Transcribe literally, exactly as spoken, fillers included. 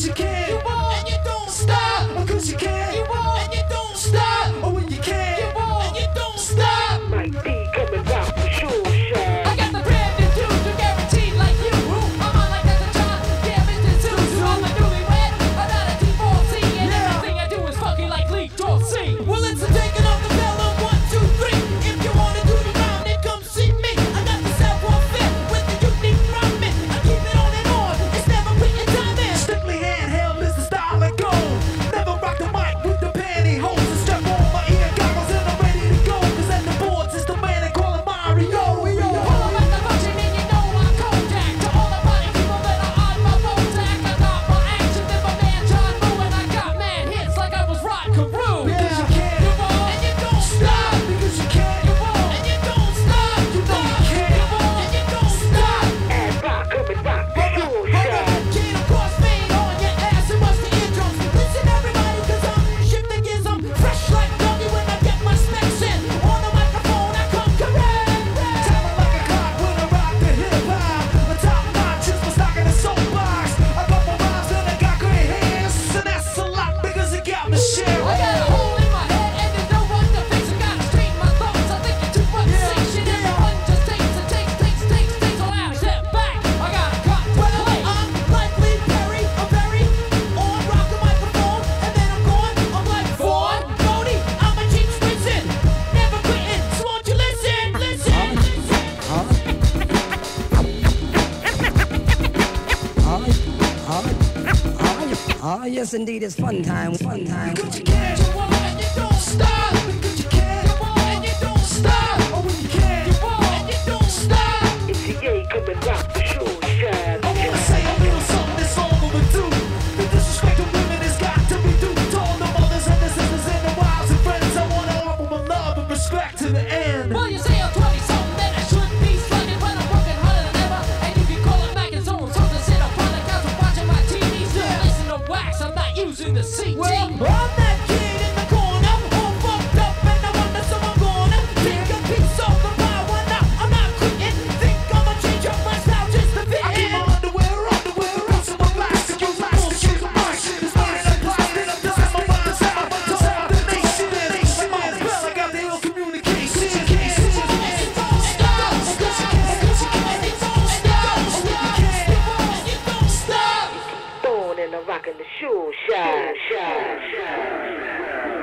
because you can. You won't, and you don't stop because you can. You won't, and you don't stop. Or when you can. You won't, and you don't stop. Mike D coming rock the show shine. I got the brand new dudes who guaranteed like you. I'm on like that's a job. Yeah, Mister Zeus. I'm a newlywed. I'm not a divorcee. And yeah. Everything I do is fucking like Lee Dorsey. Well, it's a taking off the bell on one, two, three. If you wanna do the round, then come see me. I got the savoir faire with the unique rhyming. I keep it on and on. It's never written time in. Strictly handheld is the style I go. Never rock the mic with the pantyhose. And strap on my ear goggles and I'm ready to go. Cause at the boards it's the man they call him Mario. Pull up at the function and you know I'm Kodak. To all the party people that are on my Bojack. I got more action than my man John Woo. And I got mad hits like I was Rod Carew. Because you can, you won't, and you don't stop. Because you can, you won't, and you don't stop. You know you can, you won't, and you don't stop. And rock coming rock the show shine. Can't of course fade on your ass and bust the eardrums. Listen everybody, cause I'm shifting gears. I'm fresh like doggy when I get my specs in. On the microphone I come correct. Timing like a clock when I rock the hip hop. The top notch is my stock in the soapbox. I got my rhymes and I got great hands. And that's a lot because it got me share. I got a hole in my head and there's no one to fix. I gotta straighten my thoughts. I think you're too much sick shit. Everyone just takes and takes, takes, takes, takes a loud step back. I gotta cut to Well, play. I'm like Lee Perry, I'm very on, rock the microphone, and then I'm gone. I'm like Vaughn, Bodie, I'm a cheap Swinson, never quitting, so won't you listen, listen. Ah, yes, indeed, it's fun time, fun time. Because you can, you won't, and you don't stop. Because you can, you won't, and you don't stop. Or when you can, you won't, and you don't stop. It's the A coming rock the show shine. I wanna say a little something that's all overdue. The disrespect of women has got to be due to all the mothers and the sisters and the wives and friends. I wanna offer my love and respect to the end. Well, you say I'm twenty something, then I should be slugging, but I'm working harder than ever. And you can call it back and so on. So to sit up on the couch and watching my T V, still listen to wax. I'm not using the C T. Well, I'm that kid in the corner, all fucked up, and I wonder so I'm gonna take a piece of the pie. Why not? I'm not quitting. Think I'ma change up my style just to fit I keep in. my underwear, underwear, out of my plastic, use bullshit, bullshit. It's not in a plastic, I'm done. My mind's out, my mind's out. The nation is, my mind's well, I got the ill communication. You can't, you won't, and you don't stop. Because you can, because you can, and you don't stop. Or when you can, you won't, and you don't stop. Throwing and I'm rocking the show shine, shine, shine.